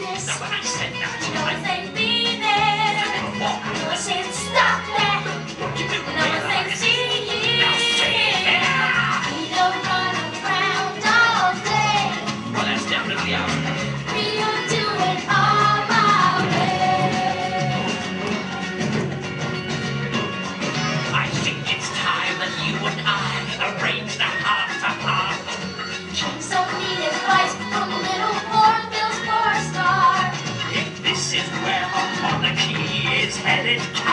this. Now when I said that, No one said be there. No one said stop that. you do No one said realize. see Now stay there. we don't run around all day. Well, that's definitely out. We'll do it all our way. I think it's time that you and I arrange the heart-to-heart. Some need advice from little hornbill's poor star. If this is where our monarchy is headed,